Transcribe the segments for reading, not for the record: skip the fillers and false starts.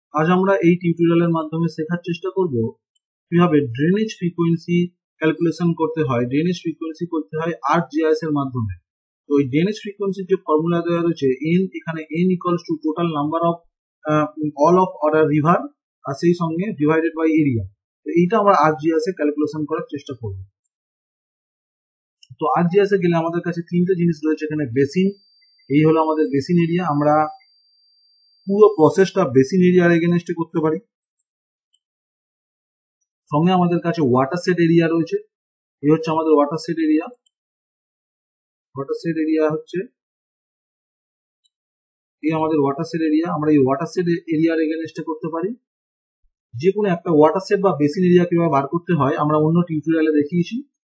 আজ আমরা এই টিউটোরিয়ালের মাধ্যমে শেখার চেষ্টা করব কিভাবে ড্রেনেজ ফ্রিকোয়েন্সি ক্যালকুলেশন করতে হয়। ড্রেনেজ ফ্রিকোয়েন্সি করতে হয় ArcGIS এর মাধ্যমে। তো এই ড্রেনেজ ফ্রিকোয়েন্সির যে ফর্মুলা দেওয়া রয়েছে n, এখানে n equals to total number of all of order river আর সেই সঙ্গে ডিভাইডেড বাই এরিয়া। তো এইটা আমরা ArcGIS এ ক্যালকুলেশন করার চেষ্টা করব। তো ArcGIS এ গেলে আমাদের কাছে তিনটে জিনিস রয়েছে। এখানে বেসিন, এই হলো আমাদের বেসিন এরিয়া। আমরা পুরো প্রসেসটা বেসিন এরিয়ার এগেনস্টে করতে পারি। সঙ্গে আমাদের কাছে ওয়াটার সেট এরিয়া রয়েছে। এই হচ্ছে আমাদের watershed area. Watershed area হচ্ছে এই আমাদের ওয়াটার সেট এরিয়া। আমরা এই ওয়াটার সেট এরিয়ার এগেনস্টে করতে পারি। যে কোনো একটা ওয়াটার সেট বা বেসিন এরিয়া কিভাবে বার করতে হয় আমরা অন্য টিউটোরিয়ালে দেখিয়েছি।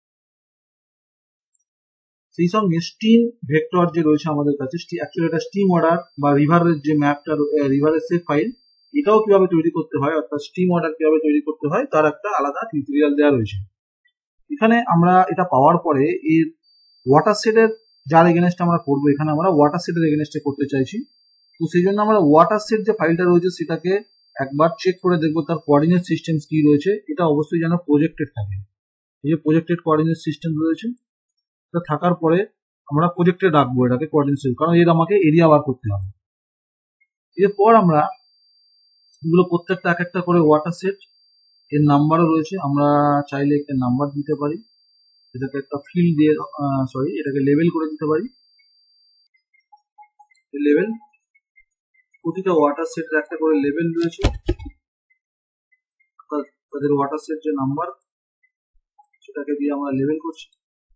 সেই সঙ্গে স্টিম ভেক্টর যে রয়েছে আমাদের কাছে, অ্যাকচুয়ালি এটা স্টিম অর্ডার বা রিভারের যে ম্যাপটা, রিভারের সেট ফাইল, এটাও কিভাবে তৈরি করতে হয়, অর্থাৎ স্টিম অর্ডার কিভাবে তৈরি করতে হয় তার একটা আলাদা টিউটোরিয়াল দেওয়া রয়েছে। এখানে আমরা এটা পাওয়ার পরে এর ওয়াটার সেটের যার এগেনস্টে আমরা করবো, এখানে আমরা ওয়াটার সেটের এগেনস্টে করতে চাইছি। তো সেই জন্য আমরা ওয়াটার সেট যে ফাইলটা রয়েছে সেটাকে একবার চেক করে দেখবো তার কোঅর্ডিনেট সিস্টেম কি রয়েছে। এটা অবশ্যই যেন প্রজেক্টেড থাকে। এই যে প্রজেক্টেড কোঅর্ডিনেট সিস্টেম রয়েছে, এটা থাকার পরে আমরা প্রজেক্টে রাখবো এটাকে কোঅর্ডিনেট সিস্টেম, কারণ এর আমাকে এরিয়া বার করতে হবে। এরপর আমরা এগুলো প্রত্যেকটা এক একটা করে ওয়াটার সেট এর নাম্বারও রয়েছে, আমরা চাইলে একটা নাম্বার দিতে পারি, এটাকে একটা ফিল্ড দিয়ে এটাকে লেভেল করে দিতে পারি। লেভেল, প্রতিটা ওয়াটার সেটের একটা করে লেভেল রয়েছে, তাদের ওয়াটার সেট যে নাম্বার সেটাকে দিয়ে আমরা লেভেল করছি।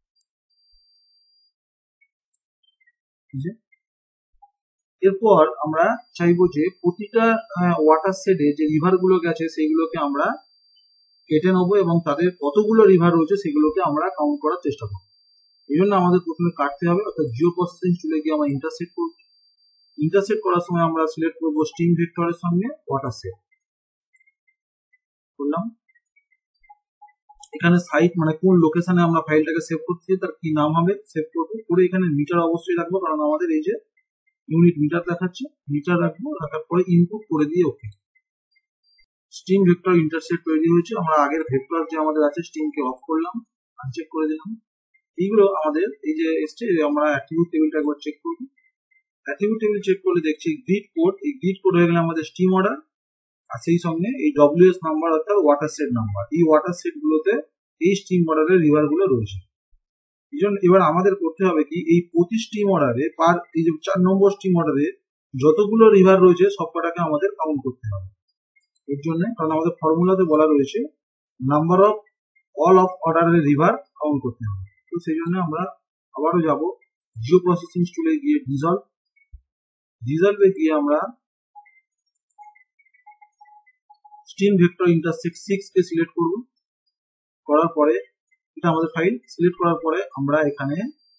এরপর আমরা চাইবো যে প্রতিটা ওয়াটার সেটে যে রিভার গুলো গেছে সেইগুলোকে আমরা কেটে নেবো এবং তাদের কতগুলো রিভার রয়েছে সেগুলোকে আমরা কাউন্ট করার চেষ্টা করবো। এই জন্য আমাদের প্রথমে কাটতে হবে, অর্থাৎ জিও প্রসেসিং চলে গিয়ে আমরা ইন্টারসেক্ট করবো। ইন্টারসেক্ট করার সময় আমরা সিলেক্ট করবো স্টিম ভেক্টরের সঙ্গে ওয়াটার সেট করলাম। এখানে সাইট মানে কোন লোকেশনে আমরা ফাইলটাকে সেভ করছি তার কি নাম হবে সেভ করবো। করে এখানে মিটার অবশ্যই রাখবো, কারণ আমাদের এই যে ইউনিট মিটার দেখাচ্ছে, মিটার রাখবো। রাখার পরে ইনপুট করে দিয়ে ওকে। স্টিম ভেক্টর ইন্টারসেক্ট তৈরি হয়েছে। আমরা আগের ভেক্টর যে আমাদের আছে স্টিমকে অফ করলাম, আনচেক করে দিলাম। এইগুলো আমাদের এই যে এসছে, আমরা অ্যাট্রিবিউট টেবিলটা একবার চেক করবো। অ্যাট্রিবিউট টেবিল চেক করলে দেখছি গ্রিড কোড, এই গ্রিড কোড হয়ে গেলে আমাদের স্টিম অর্ডার, আর সেই সঙ্গে এই ডব্লিউএস নাম্বার অর্থাৎ ওয়াটার সেট নাম্বার। এই ওয়াটার সেট গুলোতে এই স্টিম অর্ডারের রিভার গুলো রয়েছে। এই জন্য এবার আমাদের করতে হবে কি, এই প্রতি স্টিম অর্ডারে এই যে 4 নম্বর স্টিম অর্ডারে যতগুলো রিভার রয়েছে সবকটাকে আমাদের কাউন্ট করতে হবে। এর জন্য কারণ আমাদের ফর্মুলাতে বলা রয়েছে নাম্বার অফ অল অফ অর্ডারের রিভার কাউন্ট করতে হবে। তো সেই জন্য আমরা আবারও যাব জিও প্রসেসিং টুলে গিয়ে ডিজলভে গিয়ে আমরা স্টিম ভেক্টর ইন্টারসেক্ট 6 কে সিলেক্ট করব। করার পরে এটা আমাদের ফাইল সিলেক্ট করার পরে আমরা এখানে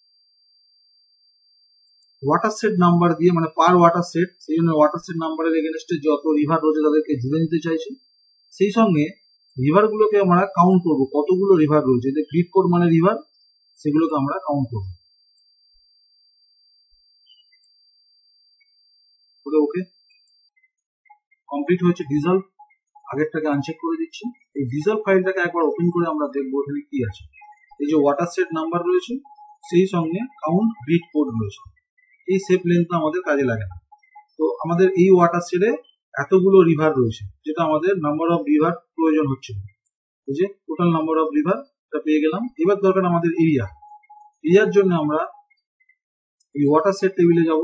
ওয়াটার সেট নাম্বার দিয়ে, মানে পার ওয়াটার সেট, সেই জন্য ওয়াটার সেট নাম্বারের এগেনস্টে যত রিভার রয়েছে তাদেরকে জুড়ে নিতে চাইছি। সেই সঙ্গে রিভার গুলোকে আমরা কাউন্ট করবো, কতগুলো রিভার রয়েছে, যে গ্রিড কোড মানে রিভার, সেগুলোকে আমরা কাউন্ট করবো। ওকে, কমপ্লিট হয়েছে। ডিজলভ, আগেরটাকে আনচেক করে দিচ্ছি। এই ডিজলভ ফাইলটাকে একবার ওপেন করে আমরা দেখবো এখানে কি আছে। এই যে ওয়াটার সেট নাম্বার রয়েছে, সেই সঙ্গে কাউন্ট গ্রিড কোড রয়েছে। এই সেভ লেন্থটা আমাদের কাজে লাগে না। তো আমাদের এই ওয়াটার সেটে এতগুলো রিভার রয়েছে, যেটা আমাদের নাম্বার অফ রিভার প্রয়োজন হচ্ছে। এই যে টোটাল নাম্বার অফ রিভার এটা পেয়ে গেলাম। এবার দরকার আমাদের এরিয়া। এরিয়ার জন্য আমরা এই ওয়াটার সেট টেবিলে যাব।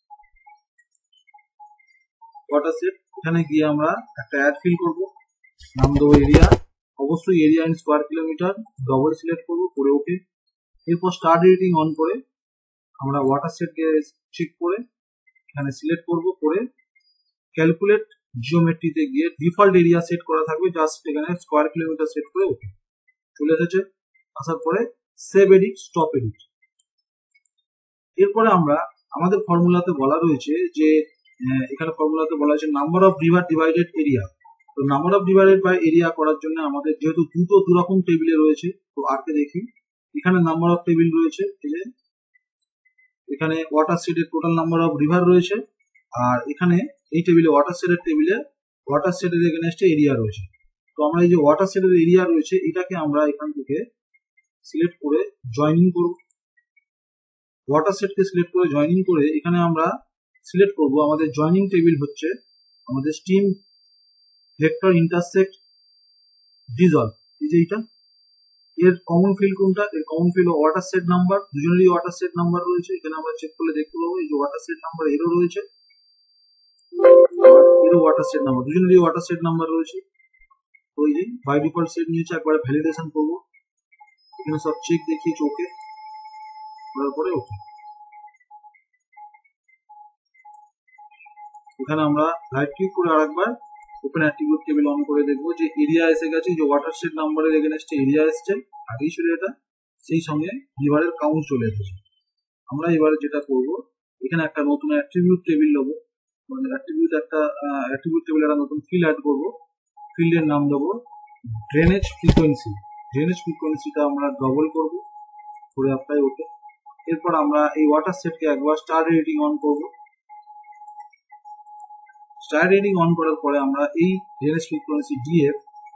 ওয়াটার সেট, এখানে গিয়ে আমরা একটা অ্যাড ফিল করবো, নাম দেবো এরিয়া। অবশ্যই area in square kilometre, double select করবো, করে ওকে। এরপর স্টার্ট এডিটিং অন করে আমরা ওয়াটার সেটকে চেক করে এখানে সিলেক্ট করবো, করে ক্যালকুলেট জিওমেট্রিতে গিয়ে ডিফল্ট এরিয়া সেট করা থাকবে, জাস্ট এখানে স্কোয়ার কিলোমিটার সেট করে ওকে। চলে এসেছে। আসার পরে সেভ এডিট, স্টপ এডিট। এরপরে আমরা আমাদের ফর্মুলাতে বলা রয়েছে যে এখানে ফর্মুলাতে বলা হয়েছে number of river divided area. তো number of divided by area করার জন্য আমাদের যেহেতু দু রকম টেবিলে রয়েছে, তো আরকে দেখি এখানে নাম্বার অফ টেবিল রয়েছে, এখানে ওয়াটার সেটের টোটাল নাম্বার অফ রিভার রয়েছে, আর এখানে এই টেবিলে ওয়াটার সেটের টেবিলে ওয়াটার সেটের এগেনস্টে এরিয়া রয়েছে। তো আমরা এই যে ওয়াটার সেটের এরিয়া রয়েছে এটাকে আমরা এখান থেকে সিলেক্ট করে জয়েনিং করব। ওয়াটার সেটকে সিলেক্ট করে জয়েনিং করে এখানে আমরা সিলেক্ট করব আমাদের জয়েনিং টেবিল হচ্ছে আমাদের স্ট্রিম ভেক্টর ইন্টারসেক্ট ডিজলভ, এই যে এটা এর কমন ফিল্ড কোনটা, এর common field watershed number, দুজনেরই ওয়াটার সেট নাম্বার রয়েছে। এখানে আমরা চেক করলে দেখতে পাবো এই যে ওয়াটার সেট নাম্বার এরও রয়েছে, এরও ওয়াটার সেট নাম্বার, দুজনেরই ওয়াটার সেট নাম্বার রয়েছে। ওই যে বাই ডিফল্ট সেট নিয়েছে, একবার ভ্যালিডেশন করবো, এখানে সব চেক দেখিয়েছে ওকে, করার পরে ওকে। এখানে আমরা রাইট ক্লিক করে আরেকবার ওপেন অ্যাট্রিবিউট টেবিল অন করে দেখবো যে এরিয়া এসে গেছে, যে ওয়াটার সেট নাম্বারের এগেনস্টে এরিয়া এসছে, আগেই ছিল এটা, সেই সঙ্গে রিভারের কাউন্ট চলে এসেছে। আমরা এবারে যেটা করব এখানে একটা নতুন অ্যাট্রিবিউট টেবিল নেবো, মানে অ্যাট্রিবিউট টেবিল একটা নতুন ফিল্ড অ্যাড করবো, ফিল্ডের নাম দেবো ড্রেনেজ ফ্রিকোয়েন্সি। ড্রেনেজ ফ্রিকোয়েন্সিটা আমরা ডবল করবো করে অ্যাপ্লাই ওকে। এরপর আমরা এই ওয়াটার সেটকে একবার স্টার রেটিং অন করবো। স্টার রেটিং অন করার পরে আমরা এই ড্রেনেজ ফ্রিকোয়েন্সি ডিএফ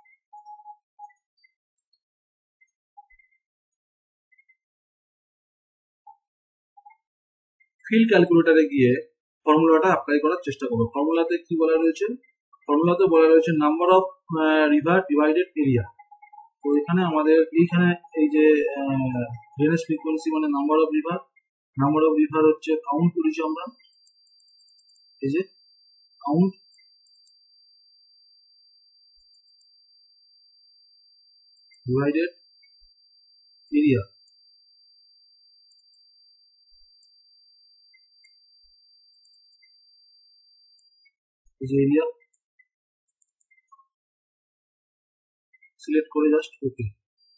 ফিল্ড ক্যালকুলেটরে গিয়ে ফর্মুলাটা অ্যাপ্লাই করার চেষ্টা করবো। ফর্মুলাতে কি বলা রয়েছে, ফর্মুলাতে বলা রয়েছে number of river divided area. তো এখানে আমাদের এইখানে এই যে ড্রেনেজ ফ্রিকোয়েন্সি মানে নাম্বার অফ রিভার হচ্ছে কাউন্ট করেছি আমরা, এই যে কাউন্ট ডিভাইডেড এরিয়া, এই যে এরিয়া সিলেক্ট করে জাস্ট ওকে।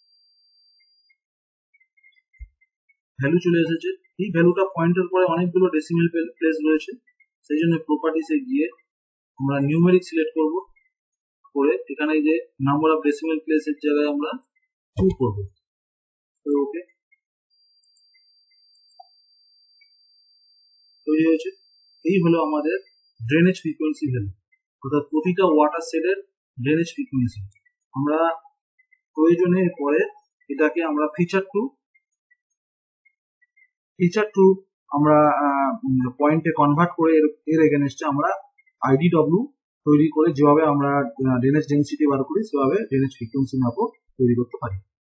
ভ্যালু চলে এসেছে, এই ভ্যালুটা পয়েন্টের পরে অনেকগুলো ডেসিমেল প্লেস রয়েছে, সেই জন্য প্রপার্টিসে গিয়ে আমরা নিউমেরিক সিলেক্ট করব, করে এখানে যে নাম্বার অফ ডেসিমেল প্লেসের জায়গায় আমরা 2 করব, ওকে তৈরি হয়েছে। এই হলো আমাদের ড্রেনেজ ফ্রিকোয়েন্সি ভ্যালু, অর্থাৎ প্রতিটা ওয়াটার সেটের ড্রেনেজ ফ্রিকোয়েন্সি। আমরা প্রয়োজনে পরে এটাকে আমরা ফিচার টু আমরা পয়েন্টে কনভার্ট করে এর এগেনস্টে আমরা আইডিডব্লিউ তৈরি করে যেভাবে আমরা ড্রেনেজ ডেন্সিটি বার করি সেভাবে ড্রেনেজ ফ্রিকোয়েন্সি ম্যাপও তৈরি করতে পারি।